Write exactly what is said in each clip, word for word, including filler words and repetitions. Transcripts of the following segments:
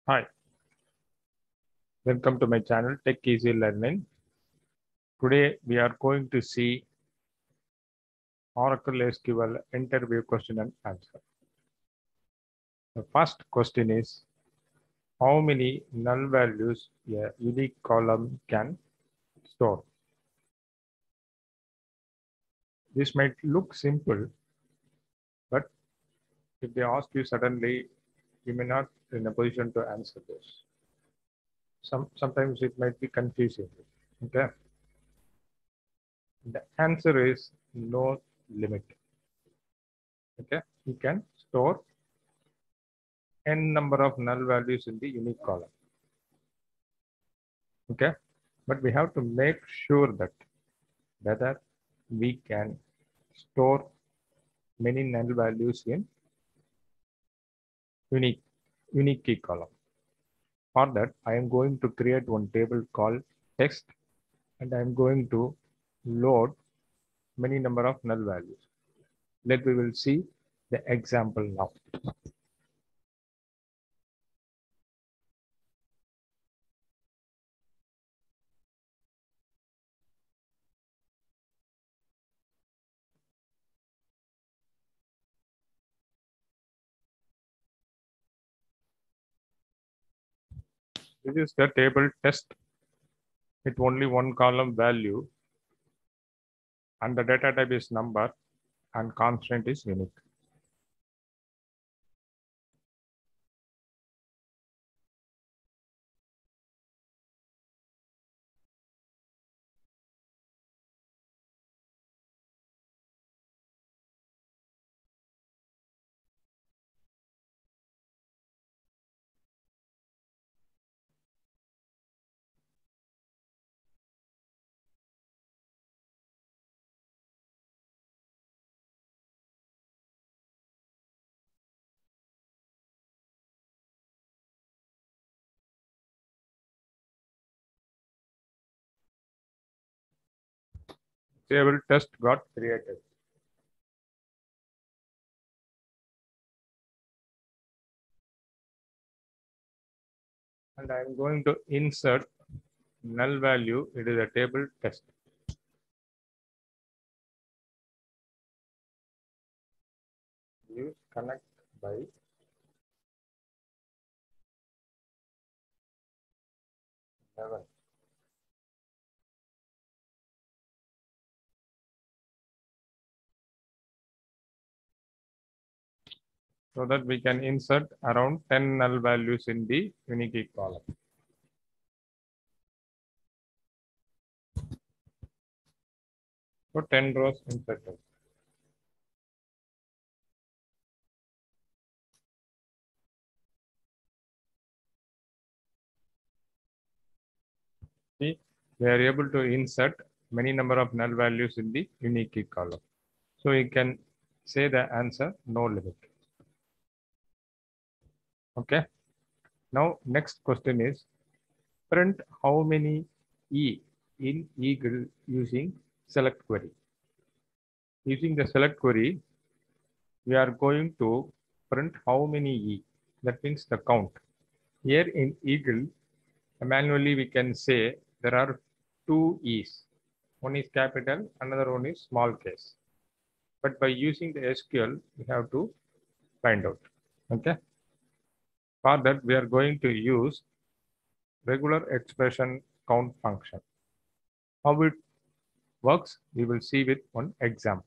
Hi, welcome to my channel Tech Easy Learning. Today we are going to see Oracle S Q L interview question and answer. The first question is, how many null values a unique column can store? This might look simple, but if they ask you suddenly, you may not be in a position to answer this. Some, sometimes it might be confusing. Okay. The answer is no limit. Okay. You can store n number of null values in the unique column. Okay, but we have to make sure that whether we can store many null values in unique unique key column. For that, I am going to create one table called text, and I am going to load many number of null values. Let we will see the example now. This is the table test with only one column value, and the data type is number and constant is unique. Table test got created. And I am going to insert null value into the table test. Use connect by eleven. So that we can insert around ten null values in the unique key column. So ten rows inserted. See, we are able to insert many number of null values in the unique key column. So you can say the answer no limit. Okay. Now next question is, print how many E in Eagle using select query. Using the select query, we are going to print how many E. That means the count. Here in Eagle, manually we can say there are two E's. One is capital, another one is small case. But by using the S Q L, we have to find out. Okay. For that, we are going to use regular expression count function. How it works, we will see with one example.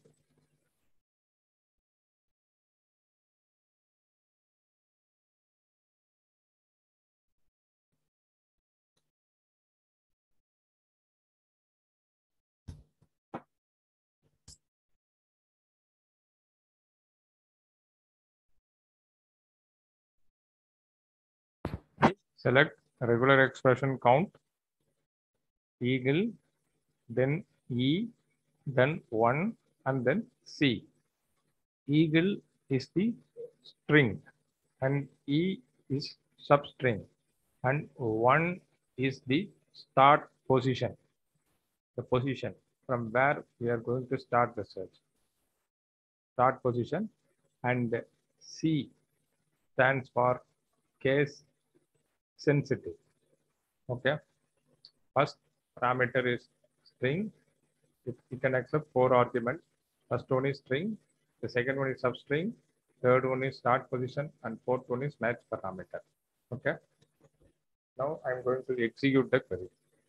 Select regular expression count, Eagle, then E, then one, and then C. Eagle is the string, and E is substring, and one is the start position, the position from where we are going to start the search. Start position, and C stands for case sensitive. Okay. First parameter is string. It, it can accept four arguments. First one is string. The second one is substring. Third one is start position, and fourth one is match parameter. Okay. Now I'm going to execute the query.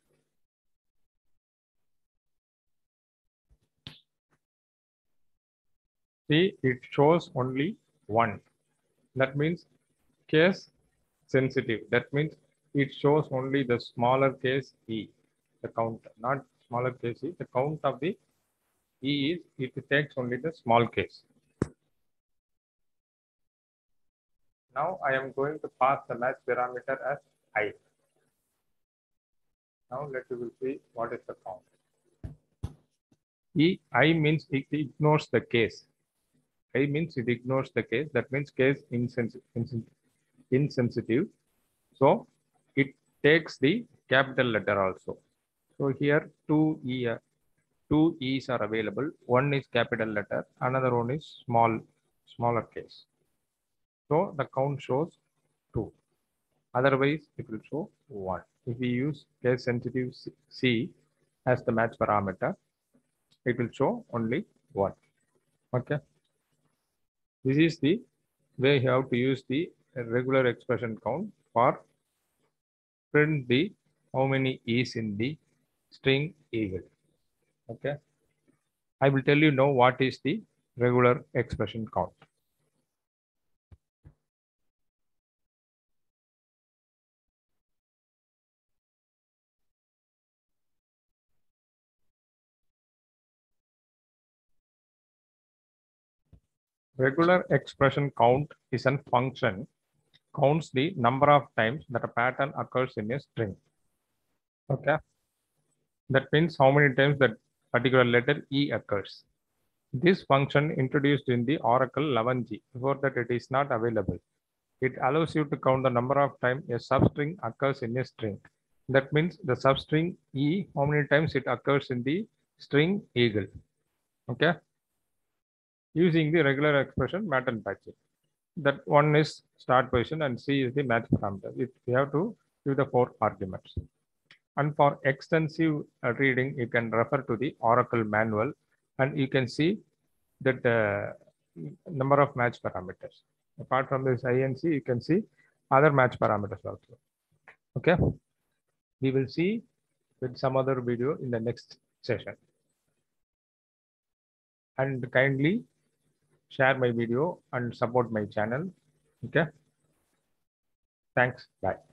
See, it shows only one. That means case sensitive. That means it shows only the smaller case E, the count, not smaller case E. The count of the E is, it takes only the small case. Now I am going to pass the match parameter as I. Now let you will see what is the count. E, I means it ignores the case. I means it ignores the case. That means case insensitive. insensitive. So it takes the capital letter also. So here two E, uh, two E's are available. One is capital letter, another one is small, smaller case. So the count shows two. Otherwise, it will show one. If we use case sensitive C as the match parameter, it will show only one. Okay. This is the way you have to use the regular expression count for print the how many is in the string eagle. Okay. I will tell you now what is the regular expression count. Regular expression count is a function counts the number of times that a pattern occurs in a string. Okay. That means how many times that particular letter E occurs. This function introduced in the Oracle eleven G. Before that, it is not available. It allows you to count the number of times a substring occurs in a string. That means the substring E, how many times it occurs in the string eagle. Okay. Using the regular expression mat and patching. That one is start position and C is the match parameter. It, we have to give the four arguments. And for extensive uh, reading, you can refer to the Oracle manual and you can see that uh, number of match parameters. Apart from this I N C, you can see other match parameters also. Okay. We will see with some other video in the next session. And kindly share my video and support my channel. Okay. Thanks. Bye.